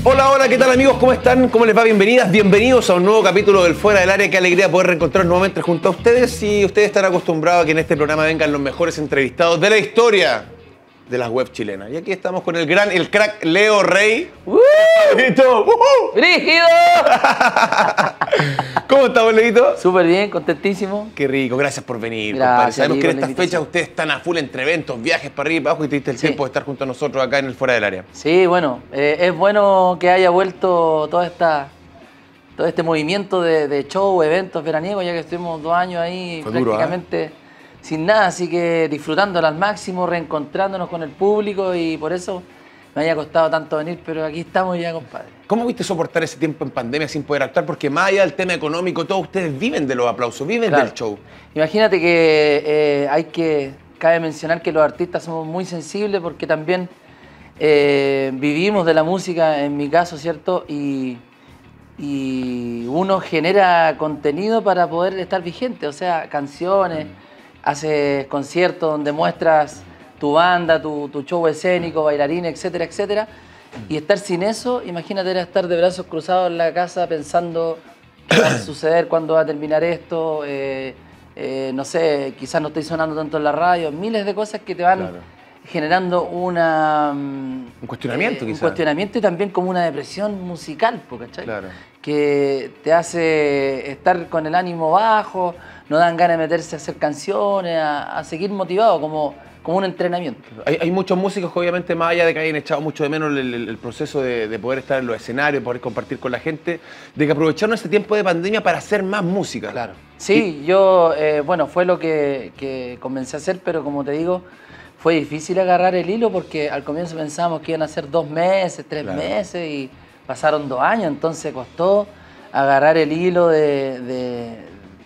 Hola, hola, ¿qué tal amigos? ¿Cómo están? ¿Cómo les va? Bienvenidas, bienvenidos a un nuevo capítulo del Fuera del Área. Qué alegría poder reencontrarnos nuevamente junto a ustedes. Y ustedes están acostumbrados a que en este programa vengan los mejores entrevistados de la historia de las web chilenas. Y aquí estamos con el crack Leo Rey. ¡Leito! ¡Brígido! ¿Cómo estamos, Leito? Súper bien, contentísimo. Qué rico, gracias por venir, Gracias, compadre. Sabemos que en por la estas fechas invitación. ustedes están a full entre eventos, viajes para arriba y para abajo y te diste el tiempo de estar junto a nosotros acá en el Fuera del Área. Sí, bueno, es bueno que haya vuelto todo este movimiento de show, eventos veraniegos, ya que estuvimos 2 años ahí Fue duro, prácticamente sin nada, así que disfrutándola al máximo, reencontrándonos con el público y por eso me haya costado tanto venir, pero aquí estamos ya, compadre. ¿Cómo viste soportar ese tiempo en pandemia sin poder actuar? Porque más allá del tema económico, todos ustedes viven de los aplausos, viven Claro. del show. Imagínate que cabe mencionar que los artistas somos muy sensibles porque también vivimos de la música, en mi caso, ¿cierto? Y uno genera contenido para poder estar vigente, o sea, canciones, haces conciertos donde muestras tu banda, tu show escénico, bailarines, etcétera, etcétera. Y estar sin eso, imagínate, era estar de brazos cruzados en la casa pensando qué va a suceder, cuándo va a terminar esto, no sé, quizás no estoy sonando tanto en la radio, miles de cosas que te van generando un cuestionamiento, quizás. Un cuestionamiento y también como una depresión musical, ¿cachai? Claro. Que te hace estar con el ánimo bajo, no dan ganas de meterse a hacer canciones, a seguir motivado como un entrenamiento. Hay muchos músicos que obviamente más allá de que hayan echado mucho de menos el proceso de poder estar en los escenarios, poder compartir con la gente, de que aprovecharon ese tiempo de pandemia para hacer más música. Claro. Sí, yo, bueno, fue lo que comencé a hacer, pero como te digo, fue difícil agarrar el hilo porque al comienzo pensábamos que iban a ser 2 meses, 3 meses y pasaron 2 años, entonces costó agarrar el hilo de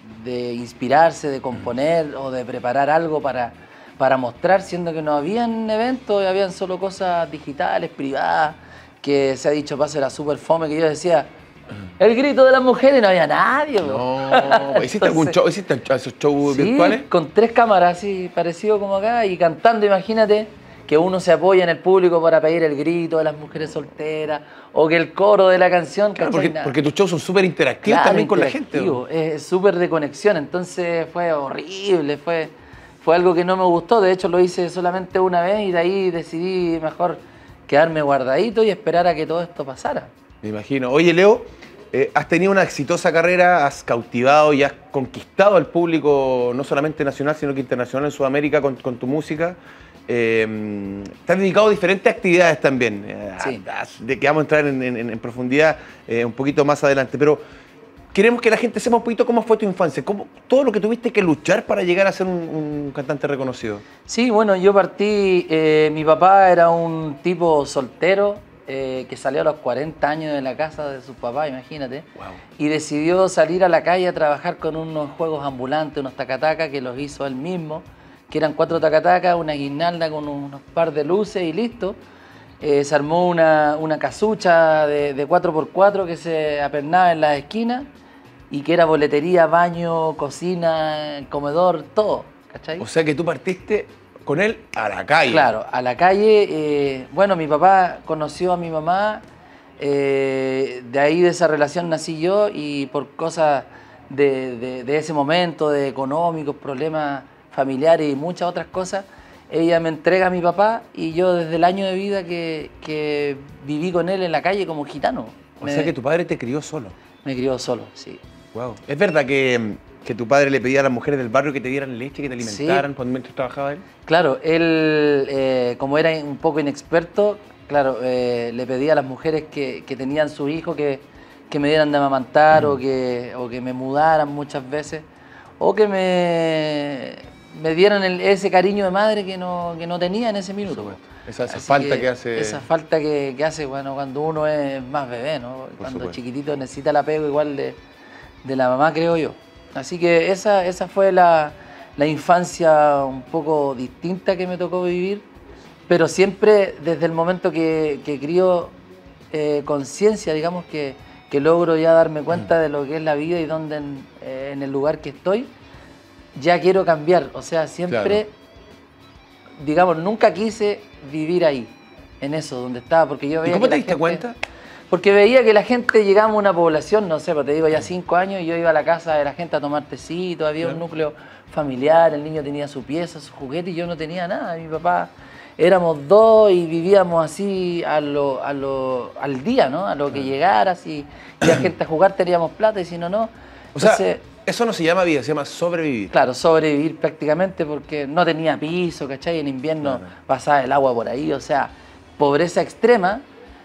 inspirarse, de componer o de preparar algo para mostrar, siendo que no habían eventos, habían solo cosas digitales, privadas, que se ha dicho, pase la super fome, que yo decía, el grito de las mujeres, no había nadie. No, ¿hiciste algún show? ¿Hiciste esos shows virtuales? Sí, con 3 cámaras, así, parecido como acá, y cantando, imagínate, que uno se apoya en el público para pedir el grito de las mujeres solteras, o que el coro de la canción, Claro, ¿cachai? porque tus shows son súper interactivos Claro, también con la gente. interactivo, es súper de conexión, entonces fue horrible, fue algo que no me gustó, de hecho lo hice solamente una vez y de ahí decidí mejor quedarme guardadito y esperar a que todo esto pasara. Me imagino. Oye, Leo, has tenido una exitosa carrera, has cautivado y has conquistado al público, no solamente nacional, sino que internacional en Sudamérica con tu música. Te has dedicado a diferentes actividades también, Sí. de que vamos a entrar en profundidad un poquito más adelante, pero queremos que la gente sepa un poquito cómo fue tu infancia, todo lo que tuviste que luchar para llegar a ser un cantante reconocido. Sí, bueno, yo partí, mi papá era un tipo soltero que salió a los 40 años de la casa de su papá, imagínate, Wow. y decidió salir a la calle a trabajar con unos juegos ambulantes, unos tacatacas que los hizo él mismo, que eran 4 tacatacas, una guirnalda con unos par de luces y listo. Se armó una casucha de 4x4 que se apernaba en las esquinas y que era boletería, baño, cocina, comedor, todo, ¿cachai? O sea que tú partiste con él a la calle. Claro, a la calle. Bueno, mi papá conoció a mi mamá, de ahí de esa relación nací yo y por cosas de ese momento, de económicos, problemas familiares y muchas otras cosas, ella me entrega a mi papá y yo desde el año de vida que viví con él en la calle como gitano. O sea que tu padre te crió solo. Me crió solo, sí. Wow. ¿Es verdad que tu padre le pedía a las mujeres del barrio que te dieran leche, que te alimentaran mientras trabajaba él? Claro, él, como era un poco inexperto, claro, le pedía a las mujeres que tenían sus hijos que me dieran de amamantar o que me mudaran muchas veces, o que me dieran ese cariño de madre que no tenía en ese minuto. Esa Así falta que hace... Esa falta que hace, bueno, cuando uno es más bebé, ¿no? Cuando supuesto. chiquitito necesita el apego igual de la mamá, creo yo. Así que esa fue la infancia un poco distinta que me tocó vivir, pero siempre desde el momento que crío conciencia, digamos, que logro ya darme cuenta de lo que es la vida y dónde en el lugar que estoy, ya quiero cambiar. O sea, siempre, digamos, nunca quise vivir ahí, en eso, donde estaba, porque yo ¿Y veía cómo que te la diste gente- cuenta? Porque veía que la gente llegaba a una población, no sé, pues te digo, ya 5 años, y yo iba a la casa de la gente a tomar tecito, había un núcleo familiar, el niño tenía su pieza, su juguete, y yo no tenía nada. Mi papá, éramos dos y vivíamos así al día, ¿no? A lo que llegara, si la gente a jugar teníamos plata y si no, no. Entonces, sea, eso no se llama vida, se llama sobrevivir. Claro, sobrevivir prácticamente porque no tenía piso, ¿cachai? En invierno pasaba el agua por ahí, o sea, pobreza extrema.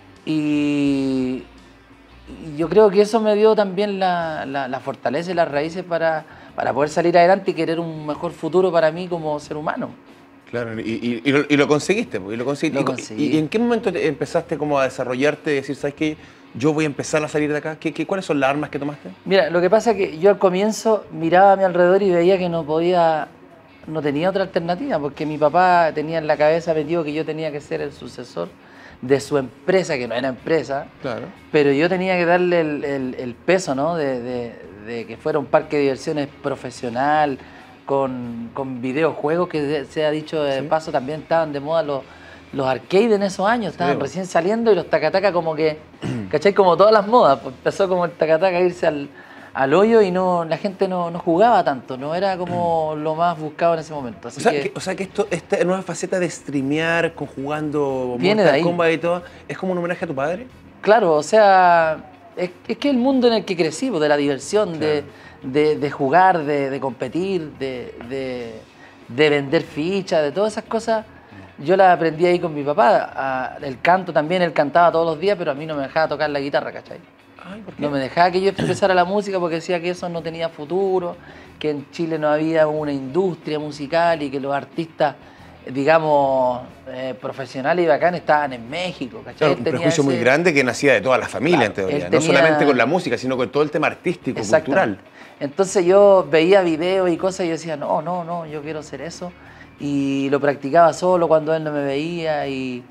Y yo creo que eso me dio también la fortaleza y las raíces para poder salir adelante y querer un mejor futuro para mí como ser humano. Claro, y lo conseguiste, y lo conseguiste. Lo conseguí. ¿Y en qué momento empezaste como a desarrollarte y decir, ¿sabes qué? Yo voy a empezar a salir de acá. ¿Cuáles son las armas que tomaste? Mira, lo que pasa es que yo al comienzo miraba a mi alrededor y veía que no tenía otra alternativa, porque mi papá tenía en la cabeza metido que yo tenía que ser el sucesor de su empresa, que no era empresa, claro. Pero yo tenía que darle el peso, ¿no? De que fuera un parque de diversiones profesional, con videojuegos, que se ha dicho de paso, también estaban de moda los arcades en esos años, estaban recién saliendo, y los tacataca como que, ¿cachai? Como todas las modas, pues empezó como el tacataca a irse al hoyo y la gente no jugaba tanto, no era como lo más buscado en ese momento. Así o sea que esta nueva faceta de streamear, jugando Mortal Kombat y todo, ¿es como un homenaje a tu padre? Claro, o sea, es que el mundo en el que crecí, de la diversión, claro, de jugar, de competir, de vender fichas, de todas esas cosas, yo las aprendí ahí con mi papá. El canto también, él cantaba todos los días, pero a mí no me dejaba tocar la guitarra, ¿cachai? Ay, ¿por qué? No me dejaba que yo expresara la música porque decía que eso no tenía futuro, que en Chile no había una industria musical y que los artistas, digamos, profesionales y bacanes estaban en México, ¿cachai? Claro, un prejuicio muy grande que nacía de toda la familia, claro, en teoría, no solamente con la música, sino con todo el tema artístico, cultural. Entonces yo veía videos y cosas y yo decía, no, yo quiero hacer eso. Y lo practicaba solo cuando él no me veía y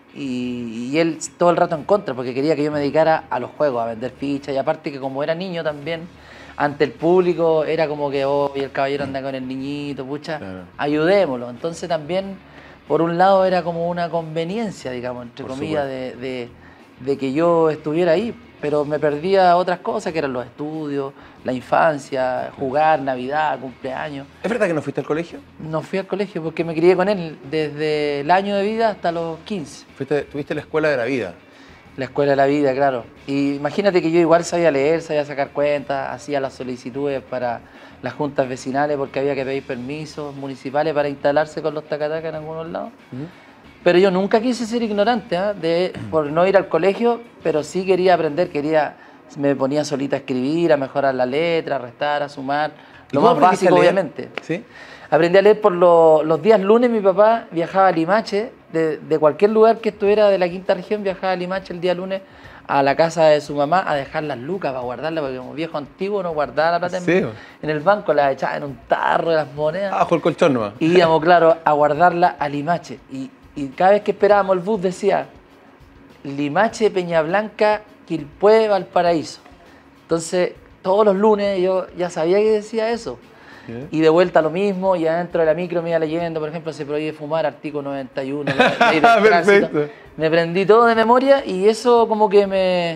él todo el rato en contra, porque quería que yo me dedicara a los juegos, a vender fichas, y aparte que como era niño también, ante el público era como que, y el caballero anda con el niñito, pucha, claro, ayudémoslo. Entonces también, por un lado, era como una conveniencia, digamos, entre comillas, de que yo estuviera ahí, pero me perdía otras cosas, que eran los estudios, la infancia, jugar, Navidad, cumpleaños. ¿Es verdad que no fuiste al colegio? No fui al colegio porque me crié con él desde el año de vida hasta los 15. Tuviste la escuela de la vida. La escuela de la vida, claro. Y imagínate que yo igual sabía leer, sabía sacar cuentas, hacía las solicitudes para las juntas vecinales porque había que pedir permisos municipales para instalarse con los tacatacas en algunos lados. Pero yo nunca quise ser ignorante, por no ir al colegio, pero sí quería aprender, me ponía solita a escribir, a mejorar la letra, a restar, a sumar, lo más básico obviamente. ¿Sí? Aprendí a leer por los días lunes. Mi papá viajaba a Limache, de cualquier lugar que estuviera de la quinta región, viajaba a Limache el día lunes a la casa de su mamá a dejar las lucas para guardarla, porque como viejo antiguo no guardaba la plata en el banco, la echaba en un tarro de las monedas. Bajo el colchón nomás. Y íbamos, claro, a guardarla a Limache. Y cada vez que esperábamos el bus decía Limache, Peña Blanca, Quilpué, Valparaíso. Entonces, todos los lunes yo ya sabía que decía eso. Y de vuelta lo mismo, y adentro de la micro me iba leyendo, por ejemplo, se prohíbe fumar, artículo 91, ley del perfecto. Me aprendí todo de memoria y eso como que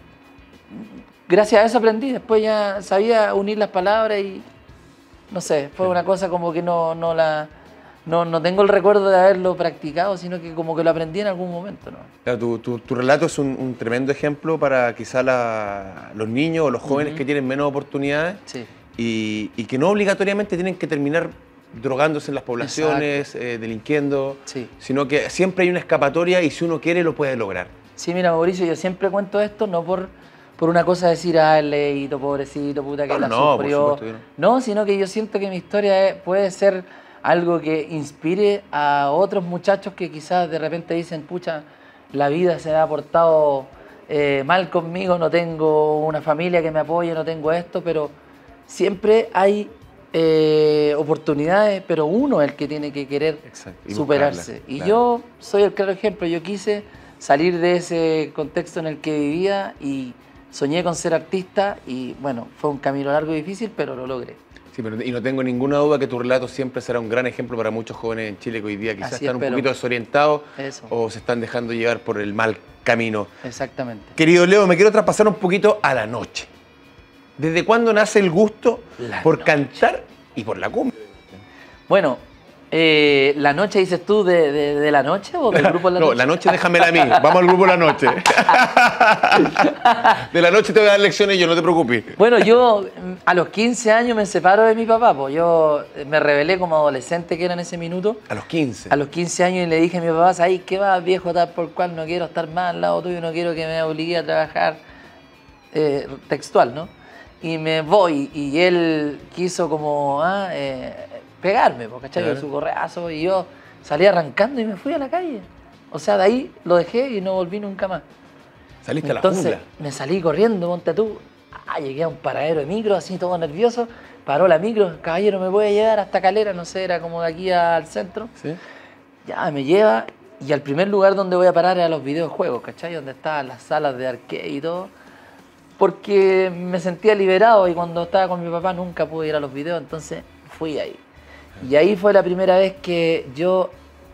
gracias a eso aprendí, después ya sabía unir las palabras y no sé, fue una cosa como que no tengo el recuerdo de haberlo practicado, sino que como que lo aprendí en algún momento, ¿no? Claro, tu relato es un tremendo ejemplo para quizá los niños o los jóvenes que tienen menos oportunidades. Sí. Y que no obligatoriamente tienen que terminar drogándose en las poblaciones, delinquiendo, sino que siempre hay una escapatoria y si uno quiere lo puede lograr. Sí, mira, Mauricio, yo siempre cuento esto no por una cosa de decir, el leíto, pobrecito, puta que la sufrió. No, sino que yo siento que mi historia puede ser algo que inspire a otros muchachos que quizás de repente dicen, pucha, la vida se ha portado mal conmigo, no tengo una familia que me apoye, no tengo esto, pero siempre hay oportunidades, pero uno es el que tiene que querer superarse. Y yo soy el claro ejemplo. Yo quise salir de ese contexto en el que vivía y soñé con ser artista y bueno, fue un camino largo y difícil, pero lo logré. Sí, pero, y no tengo ninguna duda que tu relato siempre será un gran ejemplo para muchos jóvenes en Chile que hoy día quizás Así están un espero. poquito desorientados Eso. o se están dejando llevar por el mal camino. Exactamente. Querido Leo, me quiero traspasar un poquito a la noche. ¿Desde cuándo nace el gusto por cantar y por la cumbia? Bueno, ¿la noche dices tú de la noche o del grupo La Noche? No, la noche déjamela a mí. Vamos al grupo La Noche. De la noche te voy a dar lecciones yo, no te preocupes. Bueno, yo a los 15 años me separo de mi papá, pues yo me rebelé como adolescente que era en ese minuto. A los 15. A los 15 años y le dije a mi papá, ¿sabes qué va, viejo, tal por cual? No quiero estar más al lado tuyo, no quiero que me obligue a trabajar textual, ¿no? Y me voy, y él quiso como pegarme, ¿cachai? Claro. Su correazo, y yo salí arrancando y me fui a la calle. O sea, de ahí lo dejé y no volví nunca más. Saliste a la Entonces jungla. me salí corriendo, ponte tú. Llegué a un paradero de micro, así todo nervioso. Paró la micro, caballero, ¿me puede llevar hasta Calera? No sé, era como de aquí al centro. ¿Sí? Ya me lleva, y al primer lugar donde voy a parar era los videojuegos, ¿cachai? Donde estaban las salas de arcade y todo. Porque me sentía liberado y cuando estaba con mi papá nunca pude ir a los videos, entonces fui ahí. Y ahí fue la primera vez que yo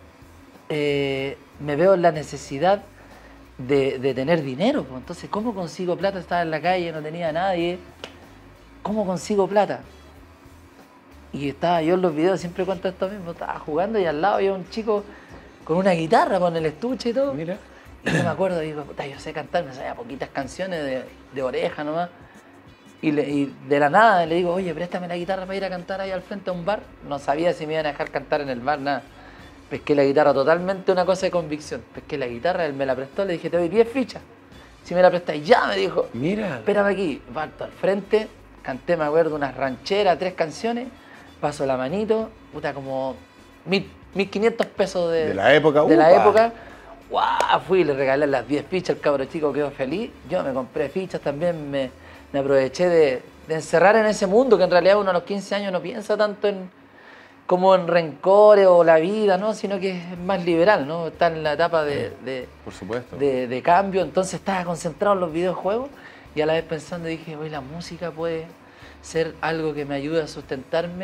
me veo en la necesidad de tener dinero. Pues. Entonces, ¿cómo consigo plata? Estaba en la calle, no tenía a nadie. ¿Cómo consigo plata? Y estaba yo en los videos, siempre cuento esto mismo, estaba jugando y al lado había un chico con una guitarra, con el estuche y todo. Mira. Y yo me acuerdo, digo, puta, yo sé cantar, me sabía poquitas canciones de oreja nomás. Y de la nada le digo, oye, préstame la guitarra para ir a cantar ahí al frente a un bar. No sabía si me iban a dejar cantar en el bar, nada. Pesqué la guitarra, totalmente una cosa de convicción. Pesqué la guitarra, él me la prestó, le dije, te doy 10 fichas. Si me la prestáis, ya, me dijo. Mira. Espérame aquí, parto al frente, canté, me acuerdo, unas rancheras, 3 canciones, paso la manito, puta, como 1.500 pesos De la época, de la upa. época. ¡Guau! Fui y le regalé las 10 fichas, el cabro chico quedó feliz. Yo me compré fichas también, me aproveché de encerrar en ese mundo que en realidad uno a los 15 años no piensa tanto como en rencores o la vida, ¿no? Sino que es más liberal, ¿no? Está en la etapa Por supuesto. de cambio, entonces estaba concentrado en los videojuegos y a la vez pensando dije, oye, la música puede ser algo que me ayude a sustentarme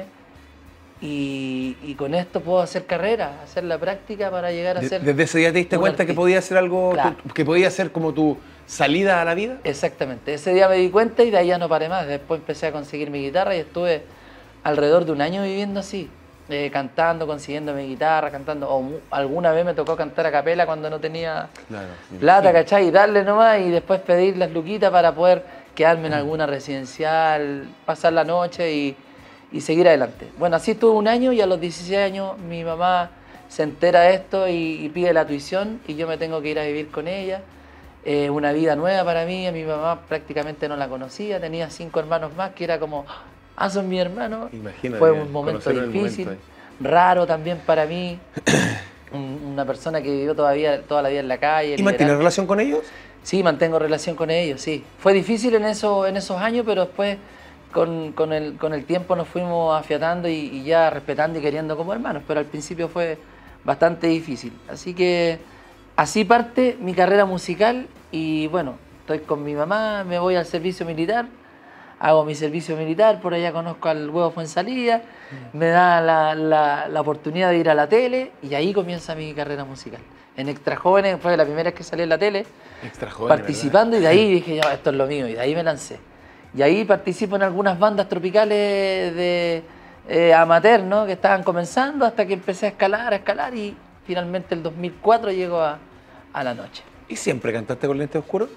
y con esto puedo hacer carrera, hacer la práctica para llegar a ser... Desde ese día te diste un cuenta que artista. podía ser algo, Claro. que podía ser como tu salida a la vida. Exactamente, ese día me di cuenta y de ahí ya no paré más, después empecé a conseguir mi guitarra y estuve alrededor de un año viviendo así, cantando, consiguiendo mi guitarra, cantando, alguna vez me tocó cantar a capela cuando no tenía Claro. plata, ¿cachai? Y darle nomás y después pedir las luquitas para poder quedarme en alguna residencial, pasar la noche y seguir adelante. Bueno, así estuve un año y a los 16 años mi mamá se entera de esto y pide la tuición y yo me tengo que ir a vivir con ella. Una vida nueva para mí, a mi mamá prácticamente no la conocía, tenía 5 hermanos más que era como, son mis hermanos. Imagínate, Fue un momento conocerlo en el difícil, momento raro también para mí. Una persona que vivió toda la vida en la calle. ¿Y mantienes liberal. relación con ellos? Sí, mantengo relación con ellos, sí. Fue difícil en esos años, pero después con el tiempo nos fuimos afiatando y ya respetando y queriendo como hermanos, pero al principio fue bastante difícil. Así que así parte mi carrera musical y bueno, estoy con mi mamá, me voy al servicio militar, hago mi servicio militar, por allá conozco al Huevo Fuensalida, me da la oportunidad de ir a la tele y ahí comienza mi carrera musical. En Extra Jóvenes fue la primera vez que salí en la tele, Extra joven, participando y de ahí dije, ya, esto es lo mío, y de ahí me lancé. Y ahí participo en algunas bandas tropicales de amateur, ¿no? Que estaban comenzando hasta que empecé a escalar y finalmente el 2004 llego a La Noche. ¿Y siempre cantaste con lentes oscuros?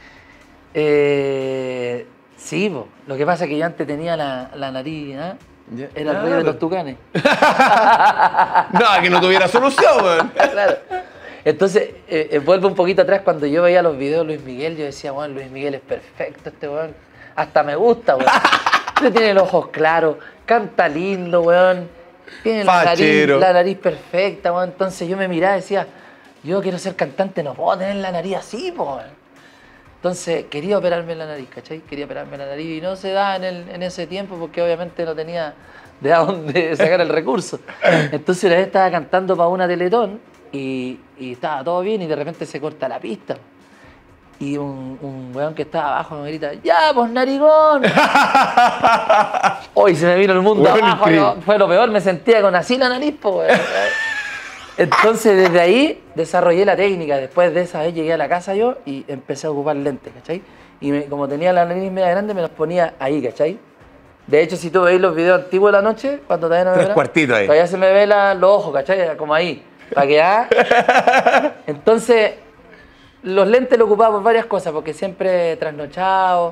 Sí, po. Lo que pasa es que yo antes tenía la nariz, ¿eh? Ya. Era el rey de los tucanes. No, que no tuviera solución, weón. Claro. Entonces, vuelvo un poquito atrás, cuando yo veía los videos de Luis Miguel, yo decía, bueno, Luis Miguel es perfecto, este weón. Hasta me gusta, weón. Este tiene los ojos claros, canta lindo, weón. Tiene Fachero. la nariz perfecta, weón. Entonces yo me miraba y decía, yo quiero ser cantante, no puedo tener la nariz así, po, weón. Entonces quería operarme la nariz, ¿cachai? Quería operarme la nariz y no se da en ese tiempo porque obviamente no tenía de dónde sacar el recurso. Entonces una vez estaba cantando para una Teletón y estaba todo bien y de repente se corta la pista. Y un weón que estaba abajo me grita, ¡ya, pues narigón! Hoy se me vino el mundo Weón, abajo, fue lo peor, me sentía con así la nariz, pues, weón. Entonces desde ahí desarrollé la técnica. Después de esa vez llegué a la casa yo y empecé a ocupar lentes, ¿cachai? Y como tenía la nariz media grande me los ponía ahí, ¿cachai? De hecho, si tú veis los videos antiguos de la noche, cuando todavía no me Tres cuartitos ahí. todavía se me ve los ojos, ¿cachai? Como ahí, para que Entonces, los lentes lo ocupaba por varias cosas, porque siempre trasnochado,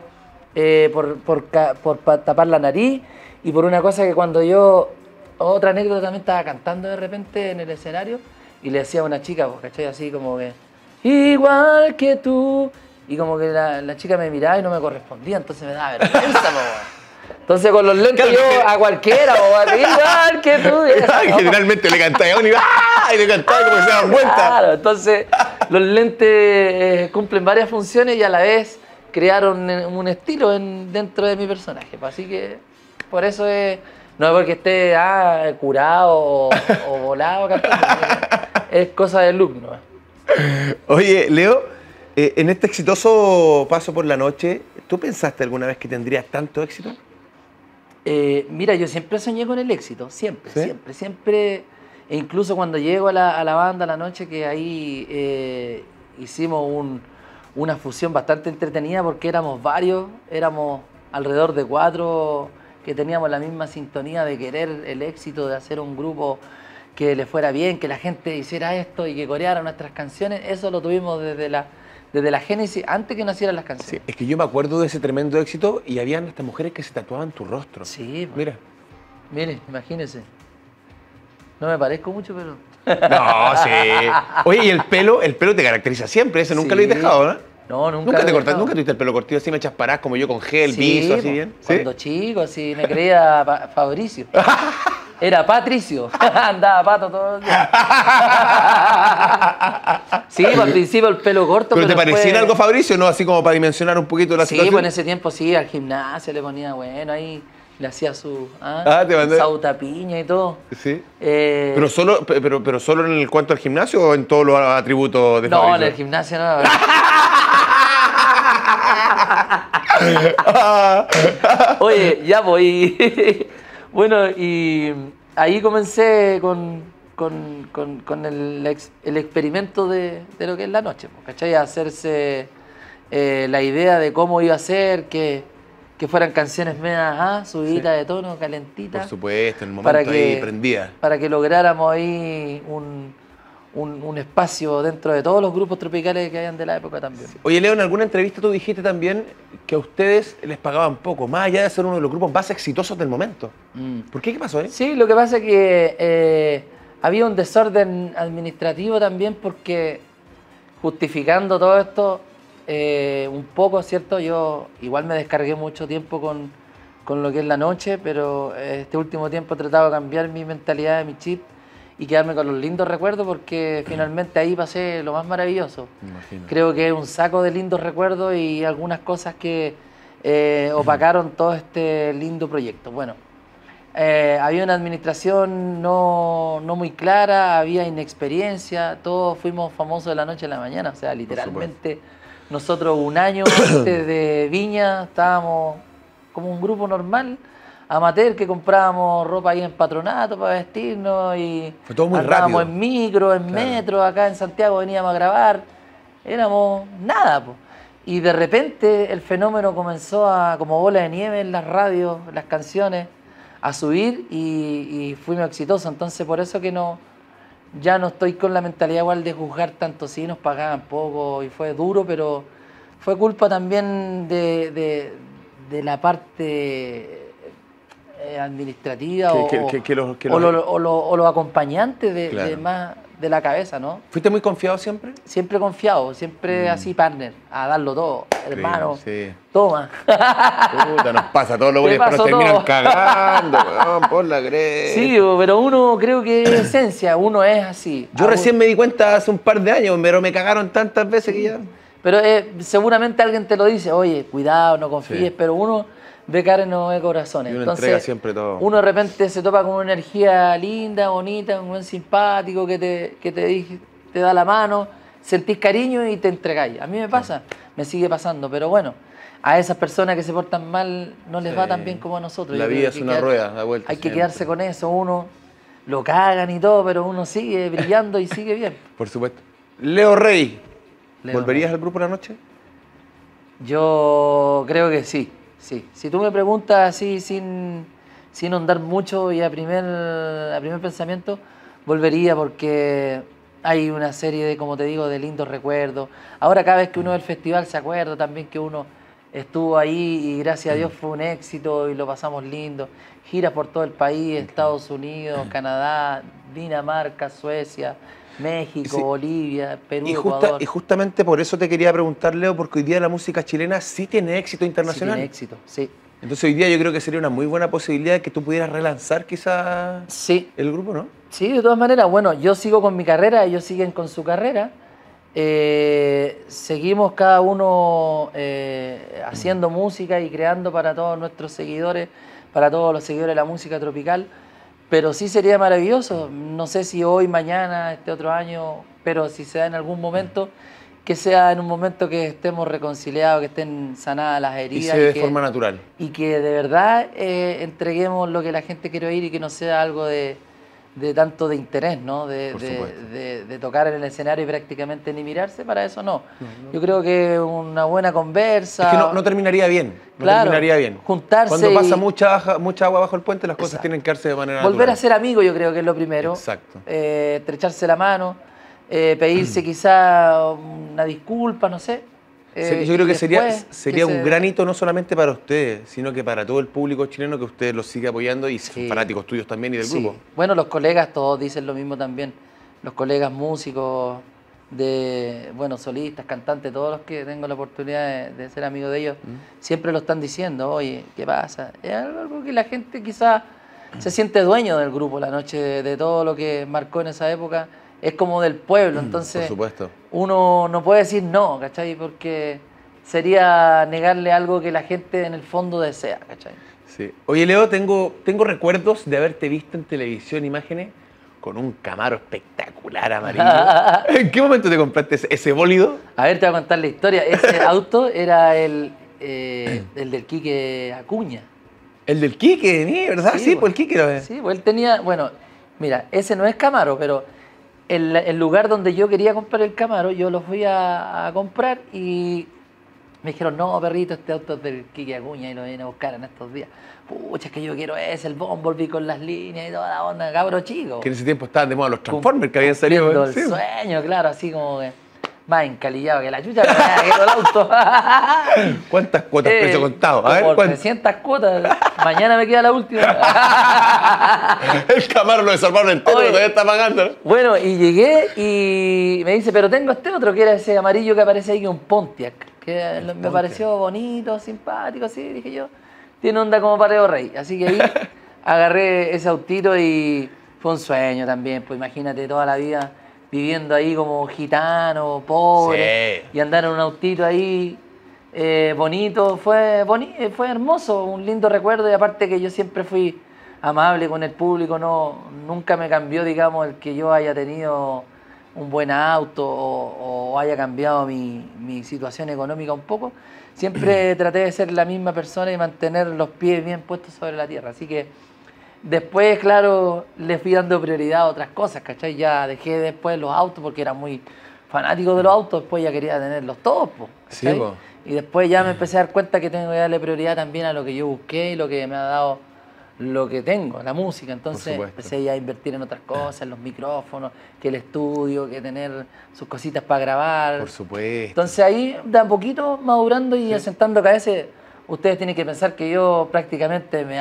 por tapar la nariz, y por una cosa que cuando yo, otra anécdota, también estaba cantando de repente en el escenario, y le decía a una chica, pues, ¿cachai? Así como que, igual que tú, y como que la chica me miraba y no me correspondía, entonces me daba vergüenza, po. Entonces con los lentes yo a cualquiera, igual que tú. Generalmente le cantaba a uno y le cantaba como que se daban vuelta. Claro, entonces los lentes cumplen varias funciones y a la vez crearon un estilo dentro de mi personaje. Así que por eso no es porque esté curado o volado, es cosa del look, ¿no? Oye, Leo, en este exitoso paso por la noche, ¿tú pensaste alguna vez que tendrías tanto éxito? Mira, yo siempre soñé con el éxito, siempre, ¿Sí? siempre. E incluso cuando llego a la banda a la noche, que ahí hicimos una fusión bastante entretenida porque éramos varios, éramos alrededor de 4 que teníamos la misma sintonía de querer el éxito, de hacer un grupo que le fuera bien, que la gente hiciera esto y que coreara nuestras canciones. Eso lo tuvimos desde la génesis, antes que nacieran las canciones. Sí, es que yo me acuerdo de ese tremendo éxito y habían estas mujeres que se tatuaban tu rostro. Sí, pues. Mira. Mire, imagínese. No me parezco mucho, pero... No, sí. Oye, y el pelo te caracteriza siempre, ese nunca Sí. lo he dejado, ¿no? No, nunca. ¿Nunca lo te he cortaste, dejado. nunca tuviste el pelo cortito así, me echas parás como yo con gel, Sí, viso, así po, bien? Cuando chico, así me creía Fabricio. Era Patricio. Andaba pato todos los días. Sí, pues, al principio el pelo corto. ¿Pero te parecía después... algo, Fabricio, no? Así como para dimensionar un poquito la Sí, situación. pues en ese tiempo sí, al gimnasio le ponía, bueno, ahí le hacía su te mandé. sautapiña y todo. Sí. Eh, ¿Pero solo en el cuanto al gimnasio o en todos los atributos de no, Fabricio? en el gimnasio no. Oye, ya voy. Bueno, y ahí comencé con el experimento de lo que es la noche, ¿cachai? A hacerse la idea de cómo iba a ser, que fueran canciones medias subiditas de tono, calentitas. Por supuesto, en el momento ahí prendía. Para que lográramos ahí un espacio dentro de todos los grupos tropicales que hayan de la época también. Oye, Leo, en alguna entrevista tú dijiste también que a ustedes les pagaban poco, más allá de ser uno de los grupos más exitosos del momento. ¿Por qué? ¿Qué pasó ahí? Sí, lo que pasa es que había un desorden administrativo también porque, justificando todo esto, un poco, ¿cierto? Yo igual me descargué mucho tiempo con lo que es la noche, pero este último tiempo he tratado de cambiar mi mentalidad, mi chip, y quedarme con los lindos recuerdos porque finalmente ahí pasé lo más maravilloso. Imagino. Creo que es un saco de lindos recuerdos y algunas cosas que opacaron todo este lindo proyecto. Bueno, había una administración no muy clara, había inexperiencia, todos fuimos famosos de la noche a la mañana, o sea, literalmente nosotros un año antes de Viña estábamos como un grupo normal, amateur, que comprábamos ropa ahí en Patronato para vestirnos y fue todo muy andábamos rápido. en micro, en metro, acá en Santiago veníamos a grabar, éramos nada, po. Y de repente el fenómeno comenzó como bola de nieve en las radios, las canciones, a subir y fuimos exitosos. Entonces por eso que ya no estoy con la mentalidad igual de juzgar tanto. Sí, nos pagaban poco y fue duro, pero fue culpa también de la parte administrativa o los acompañantes de la cabeza, ¿no? ¿Fuiste muy confiado siempre? Siempre confiado, siempre así partner, a darlo todo, hermano, Sí. toma. Puta, nos pasa, todos los Te buenos nos pasó terminan todo. cagando, weón, por la cresta. Sí, pero uno creo que es esencia, uno es así. Yo recién me di cuenta hace un par de años, pero me cagaron tantas veces que ya... Pero seguramente alguien te lo dice, oye, cuidado, no confíes, pero uno ve cara y no ve corazones. Y uno Entonces, entrega siempre todo. Uno de repente se topa con una energía linda, bonita, un buen simpático que te da la mano, sentís cariño y te entregáis. A mí me pasa, me sigue pasando, pero bueno, a esas personas que se portan mal no les va tan bien como a nosotros. La vida es una rueda, da vuelta. Hay que quedarse con eso, uno lo cagan y todo, pero uno sigue brillando y sigue bien. Por supuesto. Leo Rey, ¿volverías al grupo la noche? Yo creo que sí, sí. Si tú me preguntas así sin ahondar mucho y a primer pensamiento, volvería porque hay una serie de, como te digo, de lindos recuerdos. Ahora cada vez que uno ve el festival se acuerda también que uno estuvo ahí y gracias a Dios fue un éxito y lo pasamos lindo. Giras por todo el país, Estados Unidos, Canadá, Dinamarca, Suecia, México, Sí. Bolivia, Perú, Ecuador. Y justamente por eso te quería preguntar, Leo, porque hoy día la música chilena sí tiene éxito Sí internacional. tiene éxito, sí. Entonces hoy día yo creo que sería una muy buena posibilidad que tú pudieras relanzar quizás Sí, el grupo, ¿no? sí, de todas maneras, bueno, yo sigo con mi carrera, ellos siguen con su carrera. Seguimos cada uno haciendo música y creando para todos nuestros seguidores, para todos los seguidores de la música tropical. Pero sí sería maravilloso, no sé si hoy, mañana, este otro año, pero si se da en algún momento, que sea en un momento que estemos reconciliados, que estén sanadas las Y heridas. se de que, forma natural. y que de verdad entreguemos lo que la gente quiere oír y que no sea algo de tanto de interés, ¿no? Por supuesto. De tocar en el escenario y prácticamente ni mirarse, para eso no. Yo creo que una buena conversa. Es que no terminaría bien. No Claro, terminaría bien. juntarse Cuando pasa y- mucha agua bajo el puente, las cosas Exacto. tienen que darse de manera Volver a natural. ser amigos, yo creo que es lo primero. Exacto. Estrecharse la mano, pedirse quizá una disculpa, no sé. Yo creo y que sería después un gran hito no solamente para ustedes, sino que para todo el público chileno que ustedes los sigue apoyando y son Sí. fanáticos tuyos también y del Sí. grupo. Bueno, los colegas todos dicen lo mismo también. Los colegas músicos, bueno, solistas, cantantes, todos los que tengo la oportunidad de ser amigo de ellos, siempre lo están diciendo, oye, ¿qué pasa? Es algo que la gente quizás se siente dueño del grupo la noche, de todo lo que marcó en esa época. Es como del pueblo, entonces Por supuesto. uno no puede decir no, ¿cachai? Porque sería negarle algo que la gente en el fondo desea, ¿cachai? Sí. Oye, Leo, tengo recuerdos de haberte visto en televisión, imágenes, con un Camaro espectacular amarillo. ¿En qué momento te compraste ese bólido? A ver, te voy a contar la historia. Ese auto era el del Quique Acuña. El del Quique, ¿verdad? Sí, pues el Quique lo es. Sí, pues él tenía, bueno, mira, ese no es Camaro, pero el lugar donde yo quería comprar el Camaro, yo lo fui a comprar y me dijeron, no, perrito, este auto es del Quique Acuña y lo vienen a buscar en estos días. Pucha, es que yo quiero ese, el Bumblebee con las líneas y toda la onda, cabro chico. Que en ese tiempo estaban de moda los Transformers que habían salido. Cumpliendo Sí. el sueño, claro, así como que más encalillado que la chucha, pero ya quedó el auto. ¿Cuántas cuotas precio contado? A ver, como ¿cuántas? 300 cuotas. Mañana me queda la última. El Camaro lo desarmaron entero, Oye. todavía está pagando. Bueno, y llegué y me dice, pero tengo este otro que era ese amarillo que aparece ahí, que es un Pontiac. Que me Pontiac. pareció bonito, simpático, así, dije yo. Tiene onda como Pareo Rey. Así que ahí agarré ese autito y fue un sueño también. Pues imagínate toda la vida viviendo ahí como gitano, pobre. Sí. Y andar en un autito ahí bonito. Fue hermoso, un lindo recuerdo. Y aparte que yo siempre fui amable con el público, nunca me cambió, digamos, el que yo haya tenido un buen auto o haya cambiado mi situación económica un poco. Siempre traté de ser la misma persona y mantener los pies bien puestos sobre la tierra. Así que después, claro, le fui dando prioridad a otras cosas, ¿cachai? Ya dejé después los autos porque era muy fanático de los autos, después ya quería tenerlos todos, ¿cachai? Sí, po. Y después ya me empecé a dar cuenta que tengo que darle prioridad también a lo que yo busqué y lo que me ha dado lo que tengo, la música. Entonces supuesto. empecé ya a invertir en otras cosas, en los micrófonos, que el estudio, que tener sus cositas para grabar. Por supuesto. Entonces ahí de a poquito madurando y asentando cabezas. Ustedes tienen que pensar que yo prácticamente me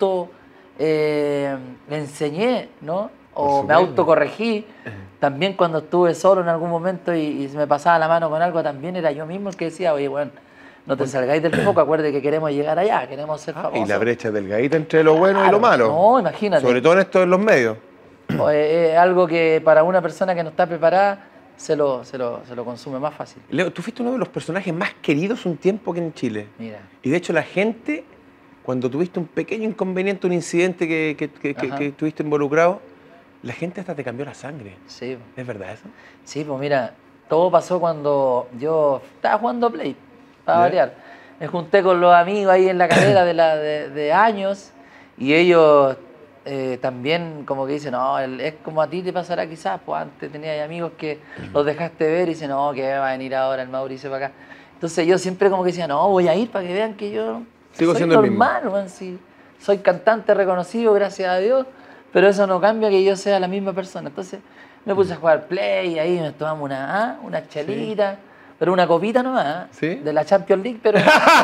me enseñé, ¿no? O me supuesto. autocorregí. También cuando estuve solo en algún momento y se me pasaba la mano con algo, también era yo mismo el que decía, oye, bueno, no te salgáis del foco, acuérdate que queremos llegar allá, queremos ser famosos. Y la brecha delgadita entre lo bueno y lo Claro, malo. no, imagínate. Sobre todo en esto de los medios. Es algo que para una persona que no está preparada se lo consume más fácil. Leo, tú fuiste uno de los personajes más queridos un tiempo que en Chile. Mira. Y de hecho la gente, cuando tuviste un pequeño inconveniente, un incidente Ajá. que estuviste involucrado, la gente hasta te cambió la sangre. Sí, ¿Es verdad eso? sí, pues mira, todo pasó cuando yo estaba jugando Play, para variar. Me junté con los amigos ahí en la carrera de años y ellos también como que dicen, no, es como a ti te pasará quizás, pues antes tenías amigos que los dejaste ver y dicen, no, que va a venir ahora el Mauricio para acá. Entonces yo siempre como que decía, no, voy a ir para que vean que yo sigo soy siendo normal, man, sí. Soy cantante reconocido, gracias a Dios, pero eso no cambia que yo sea la misma persona. Entonces me puse a jugar Play y ahí nos tomamos una chelita. Sí. Pero una copita nomás, ¿Sí? De la Champions League, pero...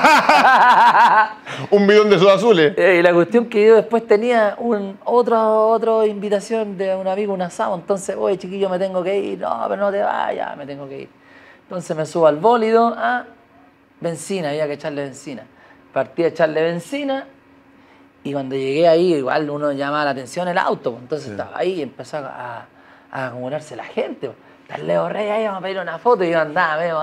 Un bidón de esos azules. Y la cuestión que yo después tenía otra invitación de un amigo, un asado. Entonces, oye, chiquillo, me tengo que ir. No, pero no te vayas, me tengo que ir. Entonces me subo al bólido a benzina, había que echarle benzina. Partí a echarle benzina y cuando llegué ahí, igual uno llamaba la atención el auto. Entonces estaba ahí y empezó a acumularse la gente. Está el Leo Rey ahí, vamos a pedir una foto y yo andaba, veo,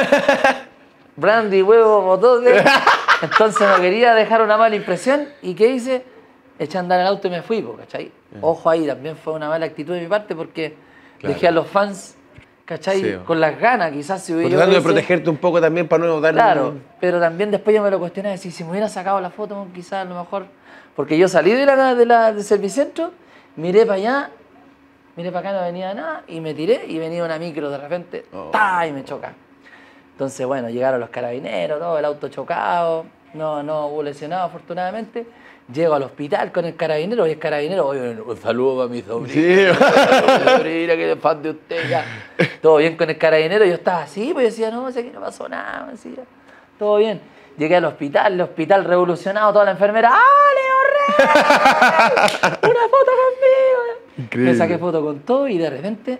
brandy, huevo, botote. Entonces no quería dejar una mala impresión. ¿Y qué hice? Eché a andar el auto y me fui, ¿cachai? Ojo ahí, también fue una mala actitud de mi parte porque dejé a los fans, ¿cachai? Con las ganas, quizás si hubiera... Tratando de protegerte un poco también para no darle... Claro, pero también después yo me lo cuestioné, decir, si me hubiera sacado la foto, quizás a lo mejor... Porque yo salí del Servicentro, miré para allá, miré para acá, no venía nada, y me tiré y venía una micro de repente, ¡tá! Y me choca. Entonces, bueno, llegaron los carabineros, todo, el auto chocado, no hubo lesionado afortunadamente. Llego al hospital con el carabinero y el carabinero, oye, un saludo para mi sobrina. Sí. Mi sobrina, que es fan de usted ya. Todo bien con el carabinero, yo estaba así, pues yo decía, no, sé que no pasó nada, me decía, todo bien. Llegué al hospital, el hospital revolucionado, toda la enfermera, ¡ah, Leo Rey! ¡Una foto conmigo! Increíble. Me saqué foto con todo y de repente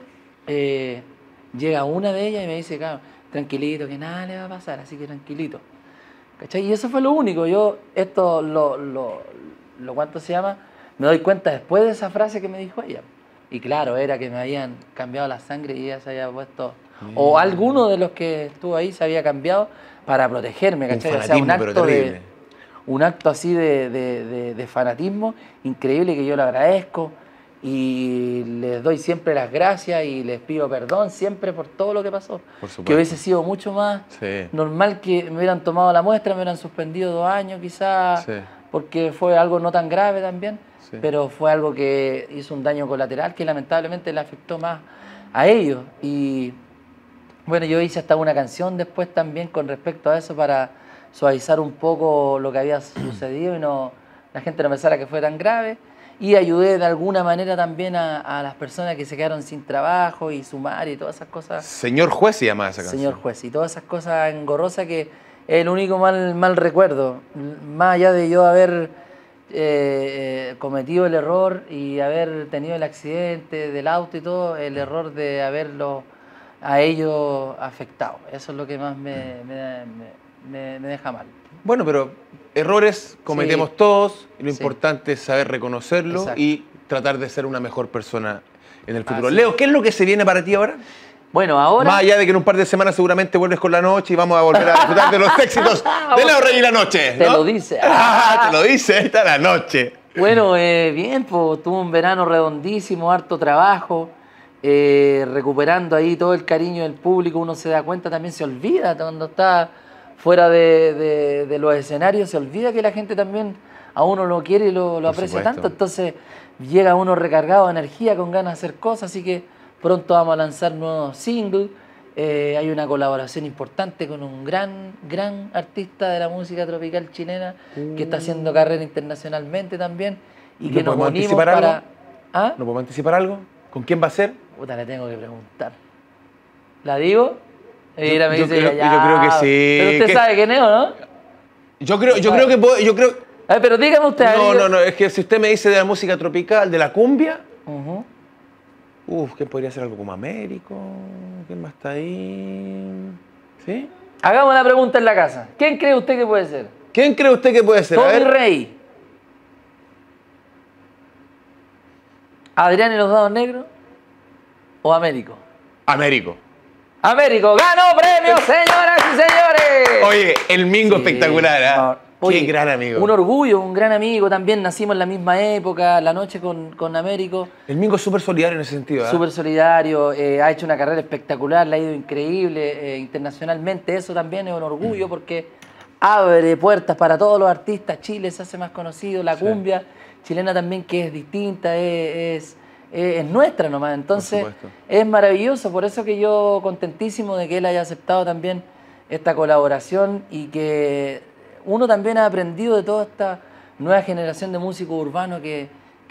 llega una de ellas y me dice, claro, tranquilito, que nada le va a pasar, así que tranquilito. ¿Cachai? Y eso fue lo único. Yo esto ¿cuánto se llama? Me doy cuenta después de esa frase que me dijo ella. Y claro, era que me habían cambiado la sangre y ella se había puesto... O alguno de los que estuvo ahí se había cambiado para protegerme, ¿cachai? O sea, un acto así de fanatismo increíble que yo le agradezco. Y les doy siempre las gracias y les pido perdón siempre por todo lo que pasó. Que hubiese sido mucho más normal que me hubieran tomado la muestra, me hubieran suspendido 2 años quizás, porque fue algo no tan grave también, pero fue algo que hizo un daño colateral que lamentablemente le afectó más a ellos. Y bueno, yo hice hasta una canción después también con respecto a eso para suavizar un poco lo que había sucedido y la gente no pensara que fue tan grave. Y ayudé de alguna manera también a las personas que se quedaron sin trabajo y sumar y todas esas cosas. Señor Juez se llama esa canción. Señor Juez, y todas esas cosas engorrosas que es el único mal recuerdo. Más allá de yo haber cometido el error y haber tenido el accidente del auto y todo, el error de haberlo a ellos afectado. Eso es lo que más me deja mal. Bueno, pero errores cometemos todos, y lo importante es saber reconocerlo y tratar de ser una mejor persona en el futuro. Leo, ¿qué es lo que se viene para ti ahora? Bueno, ahora... Más allá de que en un par de semanas seguramente vuelves con La Noche y vamos a volver a disfrutar de los éxitos de Leo Rey y La Noche, ¿no? Te lo dice. Te lo dice, ahí está La Noche. Bueno, bien, pues tuve un verano redondísimo, harto trabajo, recuperando ahí todo el cariño del público. Uno se da cuenta, también se olvida cuando está fuera de los escenarios, se olvida que la gente también a uno lo quiere y lo aprecia tanto. Entonces llega uno recargado de energía, con ganas de hacer cosas, así que pronto vamos a lanzar nuevos singles. Hay una colaboración importante con un gran artista de la música tropical chilena que está haciendo carrera internacionalamente también y que nos unimos para... ¿Ah? ¿No podemos anticipar algo? ¿Con quién va a ser? Puta, le tengo que preguntar. ¿La digo? Mira, yo creo que sí. Pero usted sabe quién es, ¿o no? Yo creo que puedo... A ver, pero dígame usted. No, es que si usted me dice de la música tropical, de la cumbia... ¿Quién podría ser algo como Américo? ¿Quién más está ahí? ¿Sí? Hagamos la pregunta en la casa. ¿Quién cree usted que puede ser? ¿Quién cree usted que puede ser? Tommy Rey. ¿Adrián y los Dados Negros? ¿O Américo? Américo. Américo ganó premio, señoras y señores. Oye, el Mingo espectacular, ¿eh? Oye, Qué gran amigo. Un orgullo, un gran amigo. También nacimos en la misma época, La Noche con Américo. El Mingo es súper solidario en ese sentido. Súper solidario, ha hecho una carrera espectacular, le ha ido increíble internacionalmente. Eso también es un orgullo porque abre puertas para todos los artistas. Chile se hace más conocido, la cumbia chilena también, que es distinta, es nuestra nomás. Entonces es maravilloso, por eso que yo contentísimo de que él haya aceptado también esta colaboración y que uno también ha aprendido de toda esta nueva generación de músicos urbanos que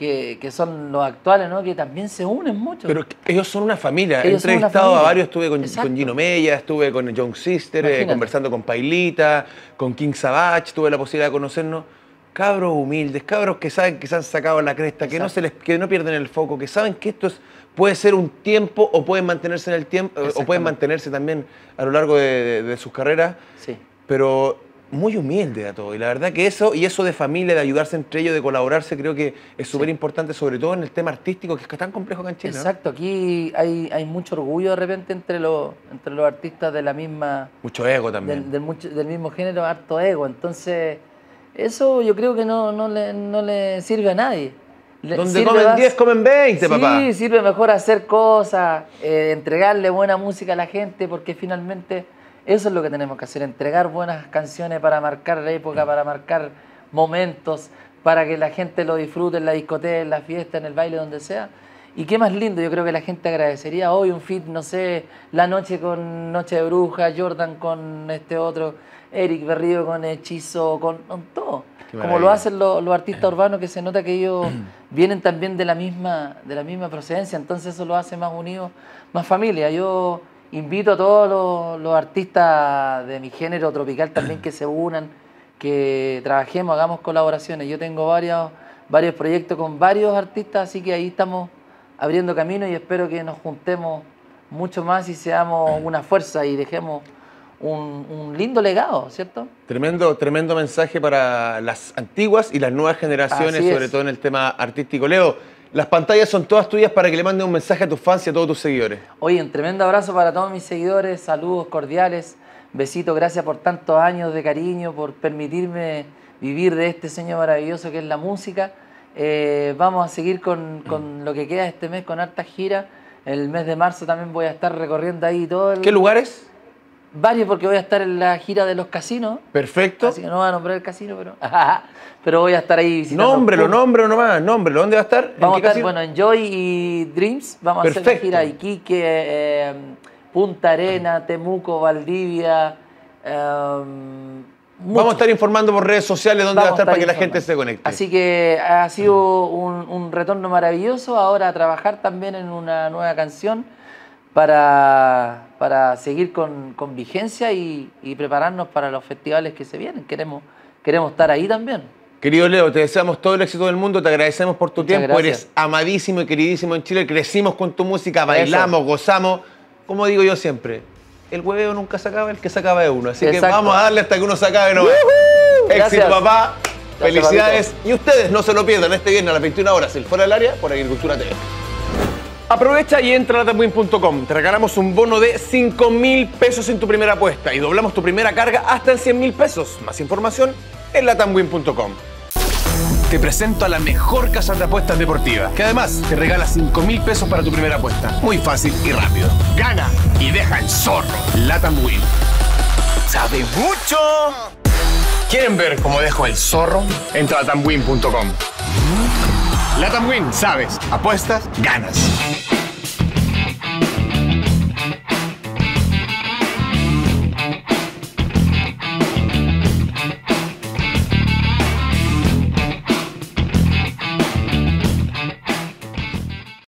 son los actuales, ¿no? Que también se unen mucho. Pero ellos son una familia. He entrevistado a varios, estuve con Gino Mella, estuve con Young Sister, conversando con Pailita, con King Savage, tuve la posibilidad de conocernos. Cabros humildes, cabros que saben que se han sacado la cresta, que no pierden el foco, que saben que esto puede ser un tiempo o pueden mantenerse en el tiempo, o pueden mantenerse también a lo largo de sus carreras. Sí. Pero muy humilde a todo. Y la verdad que eso de familia, de ayudarse entre ellos, de colaborarse, creo que es súper importante, sobre todo en el tema artístico, que es tan complejo acá en Chile. Exacto, ¿no? Aquí hay mucho orgullo de repente entre los artistas de la misma... Mucho ego también. Del mismo género, harto ego. Entonces, eso yo creo que no le sirve a nadie. Donde comen 10, comen 20, papá. Sí, sirve mejor hacer cosas, entregarle buena música a la gente, porque finalmente... Eso es lo que tenemos que hacer, entregar buenas canciones para marcar la época, para marcar momentos, para que la gente lo disfrute en la discoteca, en la fiesta, en el baile, donde sea. Y qué más lindo, yo creo que la gente agradecería hoy un feat, no sé, La Noche con Noche de Bruja, Jordan con este otro, Eric Berrío con Hechizo, con todo. Como lo hacen los artistas urbanos, que se nota que ellos vienen también de la misma procedencia, entonces eso lo hace más unidos, más familia. Yo invito a todos los artistas de mi género tropical también que se unan, que trabajemos, hagamos colaboraciones. Yo tengo varios proyectos con varios artistas, así que ahí estamos abriendo camino y espero que nos juntemos mucho más y seamos una fuerza y dejemos un lindo legado, ¿cierto? Tremendo mensaje para las antiguas y las nuevas generaciones, sobre todo en el tema artístico. Leo, las pantallas son todas tuyas para que le mandes un mensaje a tus fans y a todos tus seguidores. Oye, un tremendo abrazo para todos mis seguidores, saludos cordiales, besitos, gracias por tantos años de cariño, por permitirme vivir de este sueño maravilloso que es la música. Vamos a seguir con lo que queda este mes, con hartas giras. El mes de marzo también voy a estar recorriendo ahí todo. ¿Qué lugares? Varios, porque voy a estar en la gira de los casinos. Perfecto. Así que no voy a nombrar el casino, pero voy a estar ahí visitando. Nómbrelo nomás. ¿Dónde va a estar? Vamos a estar, bueno, en Joy y Dreams. Vamos a hacer la gira Iquique, Punta Arena, Temuco, Valdivia. Vamos a estar informando por redes sociales dónde va a estar para que la gente se conecte. Así que ha sido un retorno maravilloso. Ahora a trabajar también en una nueva canción para seguir con vigencia y prepararnos para los festivales que se vienen. Queremos estar ahí también. Querido Leo, te deseamos todo el éxito del mundo, te agradecemos por tu tiempo, gracias. Eres amadísimo y queridísimo en Chile, crecimos con tu música, bailamos, gozamos, como digo yo siempre, el hueveo nunca se acaba, el que se acaba es uno, así que vamos a darle hasta que uno se acabe. ¿No? Éxito, papá, gracias, felicidades, papito. Y ustedes no se lo pierdan este viernes a las 21 horas, el Fuera del Área por Agricultura TV. Aprovecha y entra a latamwin.com. Te regalamos un bono de 5.000 pesos en tu primera apuesta y doblamos tu primera carga hasta en 100.000 pesos. Más información en latamwin.com. Te presento a la mejor casa de apuestas deportiva, que además te regala 5.000 pesos para tu primera apuesta. Muy fácil y rápido. Gana y deja el zorro. Latamwin. ¡Sabe mucho! ¿Quieren ver cómo dejo el zorro? Entra a latamwin.com. LatamWin, sabes, apuestas, ganas.